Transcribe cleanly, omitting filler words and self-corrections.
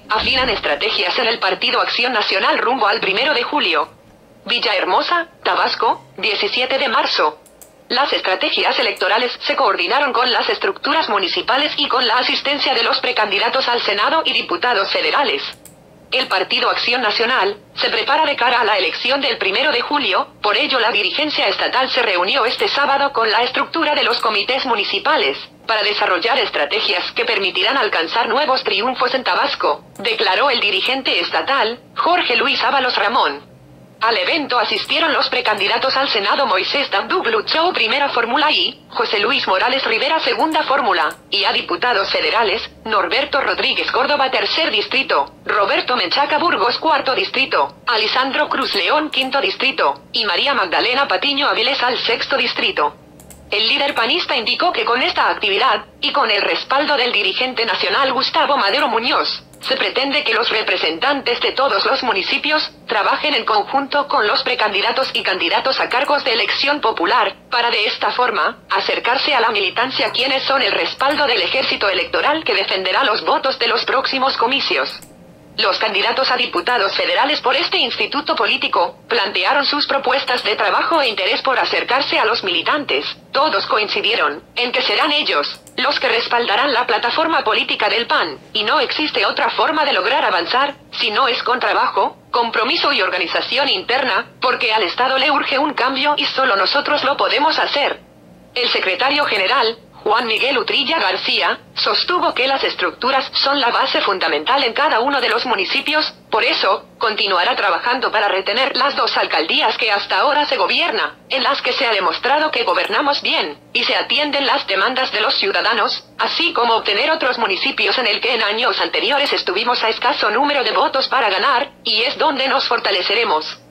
Afinan estrategias en el Partido Acción Nacional rumbo al 1 de julio. Villahermosa, Tabasco, 17 de marzo. Las estrategias electorales se coordinaron con las estructuras municipales y con la asistencia de los precandidatos al Senado y diputados federales. El Partido Acción Nacional se prepara de cara a la elección del 1 de julio, por ello la dirigencia estatal se reunió este sábado con la estructura de los comités municipales, para desarrollar estrategias que permitirán alcanzar nuevos triunfos en Tabasco, declaró el dirigente estatal, Jorge Luis Ábalos Ramón. Al evento asistieron los precandidatos al Senado Moisés Dabdú Chou primera fórmula y José Luis Morales Rivera segunda fórmula, y a diputados federales, Norberto Rodríguez Córdoba tercer distrito, Roberto Menchaca Burgos cuarto distrito, Alisandro Cruz León quinto distrito, y María Magdalena Patiño Avilés al sexto distrito. El líder panista indicó que con esta actividad, y con el respaldo del dirigente nacional Gustavo Madero Muñoz, se pretende que los representantes de todos los municipios trabajen en conjunto con los precandidatos y candidatos a cargos de elección popular, para de esta forma, acercarse a la militancia quienes son el respaldo del ejército electoral que defenderá los votos de los próximos comicios. Los candidatos a diputados federales por este instituto político plantearon sus propuestas de trabajo e interés por acercarse a los militantes. Todos coincidieron en que serán ellos los que respaldarán la plataforma política del PAN, y no existe otra forma de lograr avanzar, si no es con trabajo, compromiso y organización interna, porque al Estado le urge un cambio y solo nosotros lo podemos hacer. El secretario general, Juan Miguel Utrilla García, sostuvo que las estructuras son la base fundamental en cada uno de los municipios, por eso, continuará trabajando para retener las 2 alcaldías que hasta ahora se gobierna, en las que se ha demostrado que gobernamos bien, y se atienden las demandas de los ciudadanos, así como obtener otros municipios en el que en años anteriores estuvimos a escaso número de votos para ganar, y es donde nos fortaleceremos.